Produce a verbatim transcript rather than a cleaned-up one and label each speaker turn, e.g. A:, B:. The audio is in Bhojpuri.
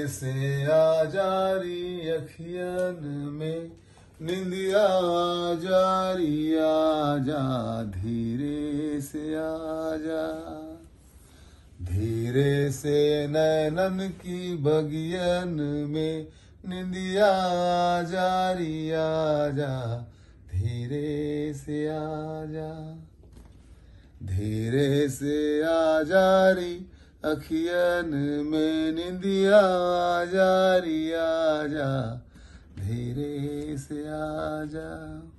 A: से आ जारी अखियन में निंदिया जारी आजा, धीरे से आजा, धीरे से नैनन की बगियन में निंदिया जारी आजा, धीरे से आजा, धीरे से आ जारी अखियन में निंदिया जारी आजा, धीरे से आजा।